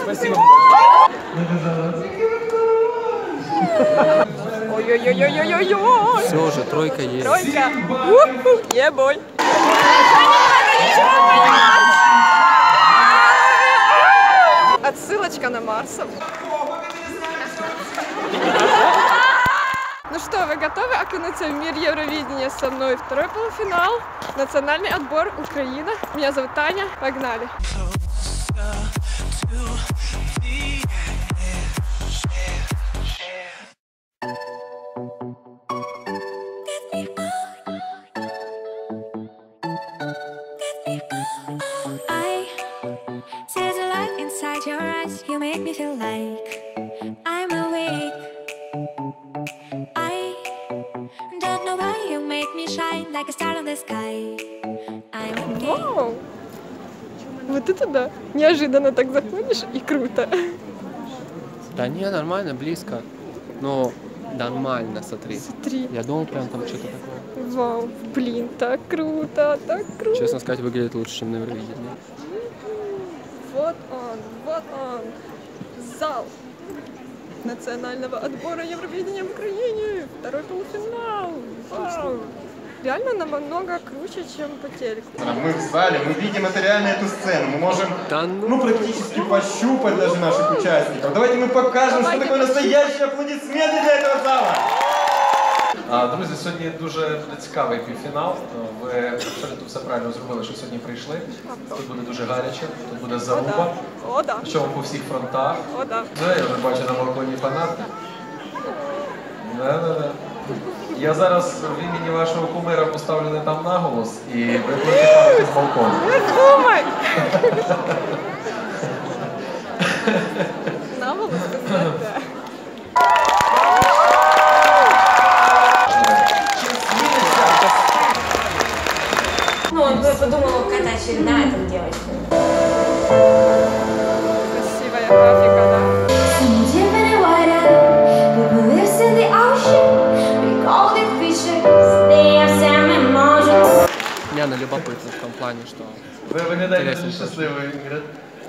Спасибо. Ой-ой-ой-ой-ой-ой-ой! Все уже, тройка есть. Тройка! Ебой! Отсылочка на Марсов. Ну что, вы готовы окунуться в мир Евровидения со мной? Второй полуфинал, национальный отбор Украина. Меня зовут Таня, погнали! You make me feel like I'm awake. I don't know why you make me shine like a star in the sky. I'm okay. Вау! Вот это да! Неожиданно так заходишь и круто. Да не, нормально, близко. Но нормально, смотри. Смотри. Я думал, прям там что-то такое. Вау, блин, так круто, так круто. Честно сказать, выглядит лучше, чем на Евровидении. Вот он, зал национального отбора Евровидения в Украине. Второй полуфинал. Вау. Реально намного круче, чем по телеку. Мы в зале, мы видим это реально эту сцену. Мы можем практически пощупать даже наших участников. Давайте мы покажем, що таке настоящі аплодисменти для этого зала. Друзі, сьогодні дуже цікавий півфінал. Ви абсолютно все правильно зробили, що сьогодні прийшли. Тут буде дуже гаряче, тут буде заруба. О, да. Причому по всіх фронтах. О, да. Я вже бачу на балконі фанати. Я зараз в імені вашого кумира поставлю не там наголос і ви будете падати з балкону. Не думай! Наголос сказати. Ну, он подумал, какая-то очередная там девочка. Красивая графика, да? Не, на любопытно в том плане, что... Ви виглядаєте дуже щасливою, Інгрид.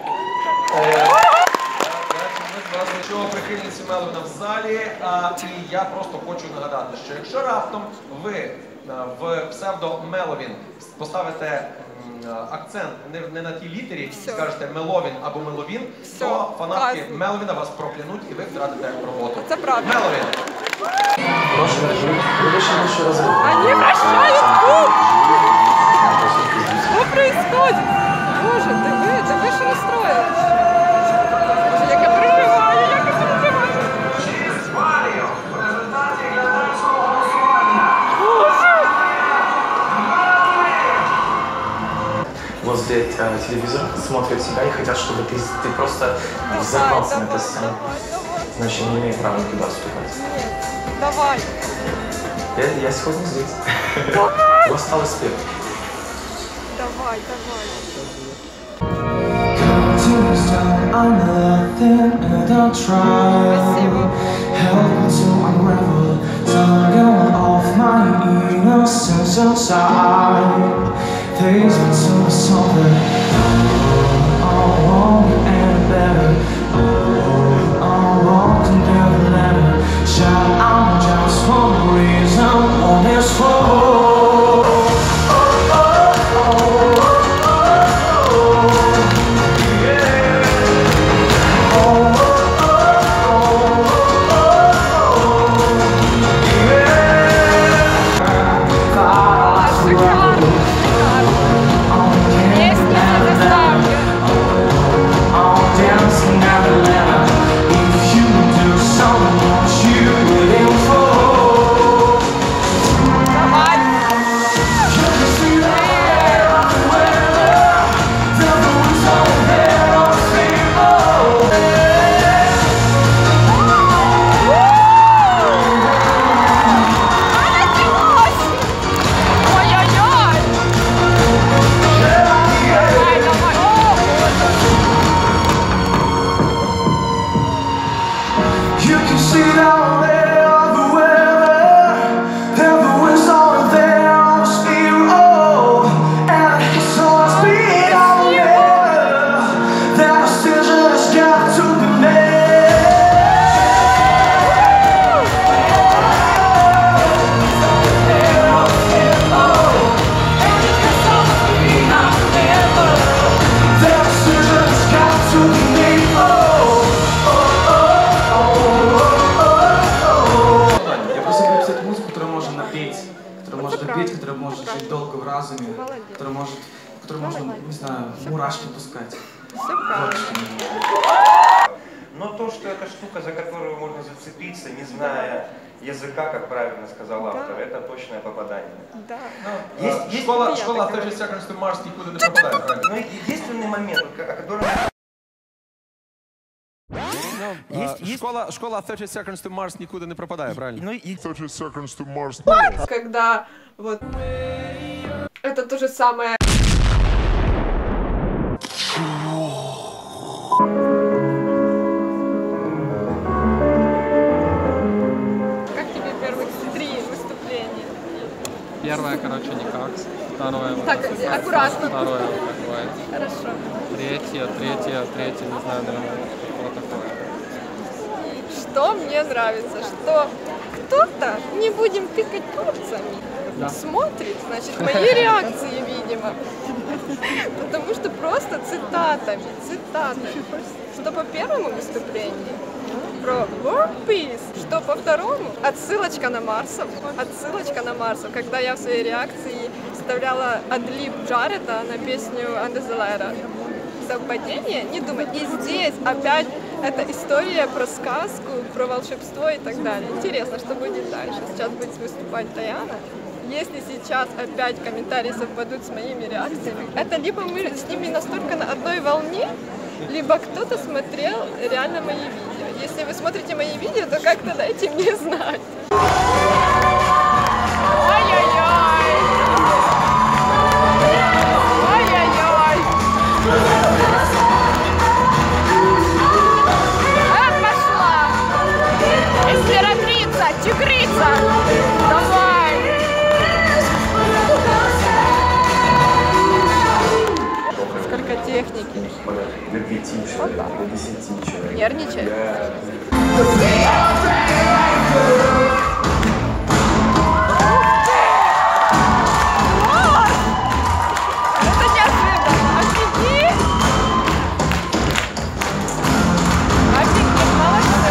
Ми з чого прихильниці Меловіна в залі, і я просто хочу нагадати, що якщо раптом ви в псевдо Меловін поставите акцент не на тій літері, скажете Меловін або Меловін, то фанатки Меловіна вас проклянуть і ви втратите роботу. Це правда. Меловін! Они прощают клуб! Что происходит? Боже, ты ж расстроилась. Боже, я переживаю. Возле телевизора смотрят себя и хотят, чтобы ты просто взорвался на этой сцене. Значит, не имею права туда вступать. Давай. Я сегодня здесь. У вас осталось спеть. Давай. жить долго в разуме, Молодец. который можно, не знаю, мурашки пускать. Все правильно. Но то, что это штука, за которую можно зацепиться, не зная языка, как правильно сказал автор, это точное попадание. Да. Есть школа 30 Seconds to Mars никуда не пропадает, правильно? Но единственный момент, о котором... Школа 30 Seconds to Mars никуда не пропадает, правильно? 30 Seconds to Mars. Когда вот это то же самое. Как тебе первых 3 выступления? Первое, короче, никак. Второе, вот Так, это, аккуратно. Второе, вот такое. Хорошо. Третье, не знаю, наверное, вот такое. Что мне нравится, что кто-то, не будем тыкать пальцами, Да. смотрит, значит, мои реакции, видимо. Потому что просто цитатами. Что по первому выступлению про World Peace, что по второму отсылочка на Марсов, когда я в своей реакции вставляла адлиб Джареда на песню Under the Light. Совпадение? Не думай. И здесь опять эта история про сказку, про волшебство и так далее. Интересно, что будет дальше. Сейчас будет выступать Даяна. Если сейчас опять комментарии совпадут с моими реакциями, это либо мы с ними настолько на одной волне, либо кто-то смотрел реально мои видео. Если вы смотрите мои видео, то как-то дайте мне знать. Ай-яй-яй! Ай-яй-яй! Пошла! Императрица, тигрица! Давай! Сколько техники? До 5 человек, до 10 человек. Нервничает? Это неожиданно. Офигеть! Офигеть, молодцы!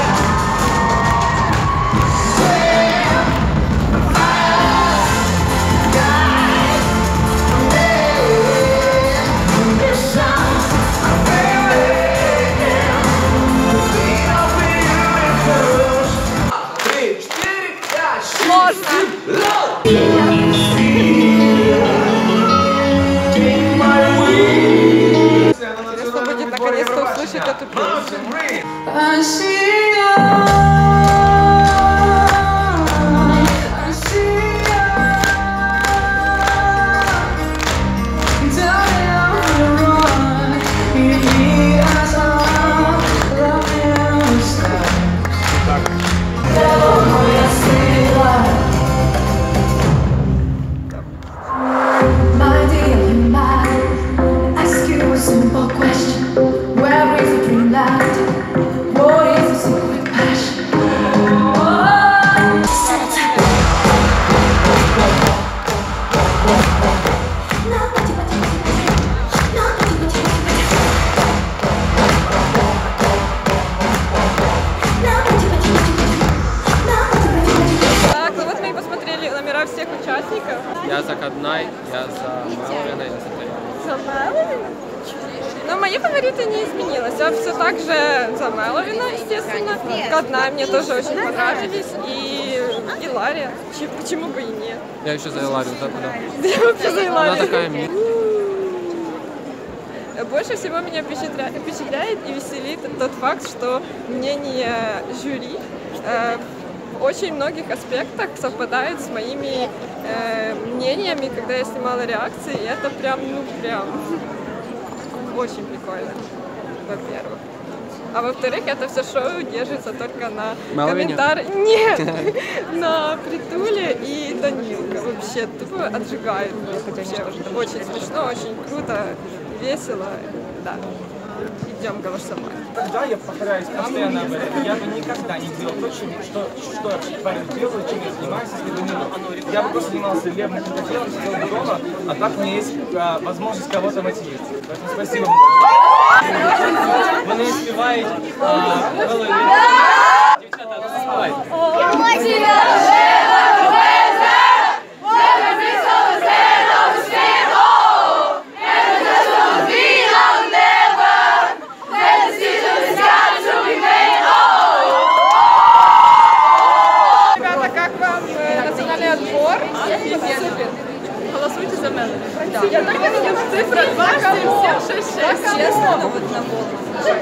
Интересно будет наконец-то услышать эту песню. My dear mind, ask you a simple question. Where is the true light? What is the secret passion? Так, ну вот мы и посмотрели номера всех участников. Я за Каднай, я за Мелвина, я за Даяну. За Меловина? Но мои фавориты не изменилось. Я все так же за Меловина, естественно. Каднай мне тоже очень понравились. И Лария. Почему бы и нет? Я еще за Иларию, да, куда? Я вообще за Она Ларию. такая милая. Больше всего меня впечатляет и веселит тот факт, что мнение жюри в очень многих аспектах совпадает с моими мнениями, когда я снимала реакции, и это прям, очень прикольно, во-первых. А во-вторых, это все шоу держится только на комментариях. Нет, на Притуле и Данилка. Вообще тупо отжигает. Вообще очень смешно, очень круто, весело. Да. Идем голосовать. Когда я повторяюсь постоянно об этом, я бы никогда не делал то, что я делаю, чем я занимаюсь, если бы не я бы просто занимался левым делом, сидел бы дома, а так у меня есть возможность кого-то мотивировать. Поэтому спасибо. Вы не успеваете. Девчата, успевайте. Я так не видела цифра 2, 7, 6, 6. Честно, но вот на голову.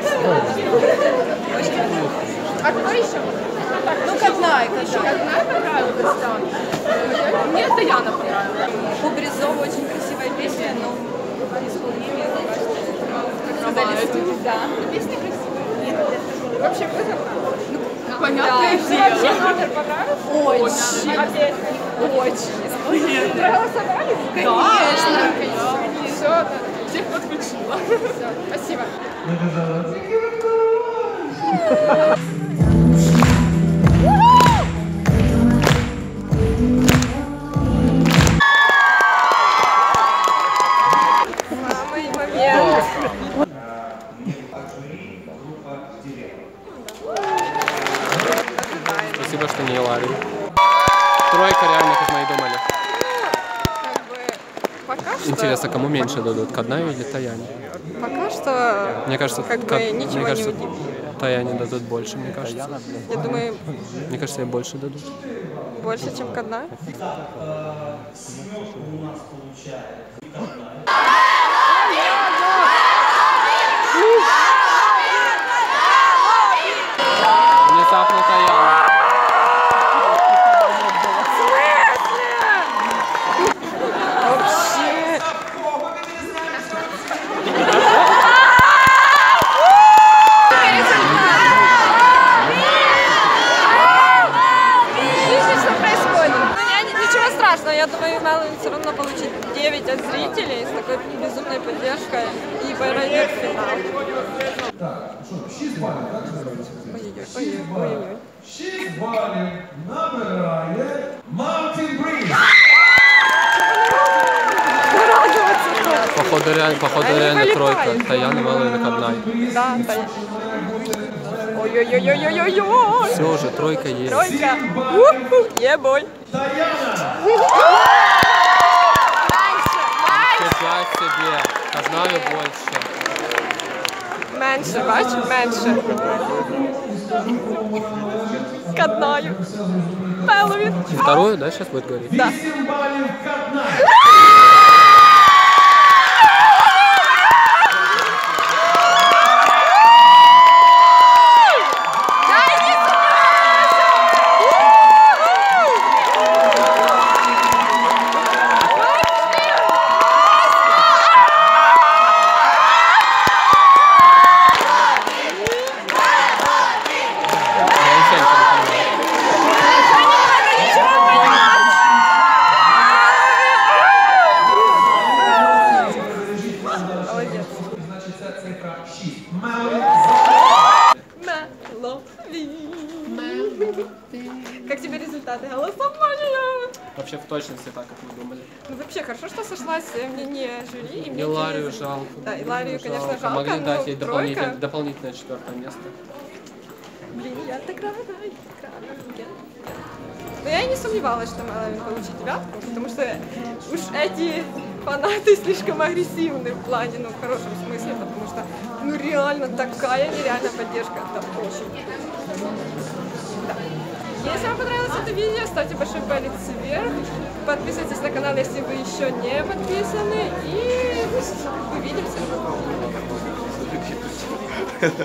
А кто еще? Ну, Каднай. Каднай понравилась, да. Мне Таяна понравилась. У Бризова очень красивая песня, но исполнение, как сказали, да. Песня красивая. Вообще, кто это? Понятное дело. Вообще номер понравился? Очень. А песня? Очень. Проголосовали? Конечно. Все, да. Всех подключила. Все, спасибо. Самый момент. Спасибо, что не Иларию. Тройка реально, как мы и думали. Как бы, пока что... Интересно, кому меньше дадут, Каднаю или Таяне? Пока что, Мне кажется, как бы, ничего не удивит. Таяне дадут больше, мне кажется. Я думаю, Мне кажется, ей больше дадут. больше, чем Каднай. Внезапно Таяна. Вообще. Видите, что происходит? Ну, ничего страшного, я думаю, Меловин все равно получит 9 от зрителей с такой безумной поддержкой и пройдет в финал. Так, що, 6 балів, так? Ой-ой-ой. 6 балів набирає Мартін Бріз. Походу реально тройка. Таяна, Меловин и Каднай. Да, Таяна. Ой-ой-ой-ой-ой-ой-ой. Все уже, тройка есть. Тройка. Ебой. Фига себе. Каднаю больше. Менше, бач? Менше. Каднаю. Меловин. Вторую, да, сейчас будет говорить? Да. 8 балів Каднай. Значить, це цифра 6. Как тебе результаты голосования? Вообще в точности так, как мы думали. Ну вообще хорошо, что сошлась мнение жюри. И мнение Иларию зрителей. жалко. Да, Иларию, конечно, жалко, Могли но дать ей тройка. дополнительное 4-е место. Блин, я так рада, но я и не сомневалась, что Меловин получит 9, потому что уж эти фанаты слишком агрессивны в плане, ну, в хорошем смысле, потому что, ну, реально такая нереальная поддержка, это очень. Да. Если вам понравилось это видео, ставьте большой палец вверх, подписывайтесь на канал, если вы еще не подписаны, и увидимся.